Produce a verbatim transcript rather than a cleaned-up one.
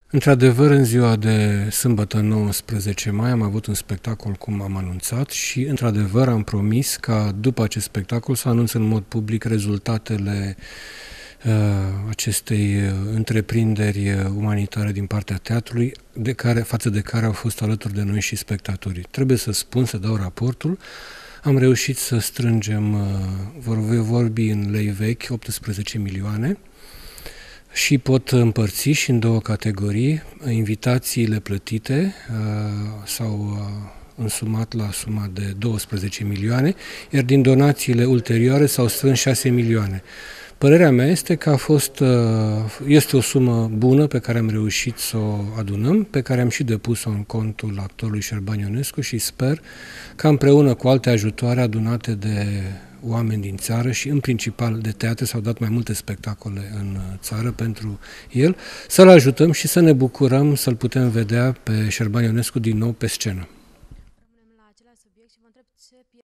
Într-adevăr, în ziua de sâmbătă nouăsprezece mai am avut un spectacol cum am anunțat și, într-adevăr, am promis ca după acest spectacol să anunț în mod public rezultatele uh, acestei întreprinderi umanitare din partea teatrului, de care, față de care au fost alături de noi și spectatorii. Trebuie să spun, să dau raportul, am reușit să strângem, uh, vor vorbi în lei vechi, optsprezece milioane, și pot împărți și în două categorii. Invitațiile plătite uh, s-au uh, însumat la suma de douăsprezece milioane, iar din donațiile ulterioare s-au strâns șase milioane. Părerea mea este că a fost, uh, este o sumă bună pe care am reușit să o adunăm, pe care am și depus-o în contul actorului Șerban Ionescu și sper că împreună cu alte ajutoare adunate de oameni din țară și în principal de teatre, s-au dat mai multe spectacole în țară pentru el, să-l ajutăm și să ne bucurăm să-l putem vedea pe Șerban Ionescu din nou pe scenă.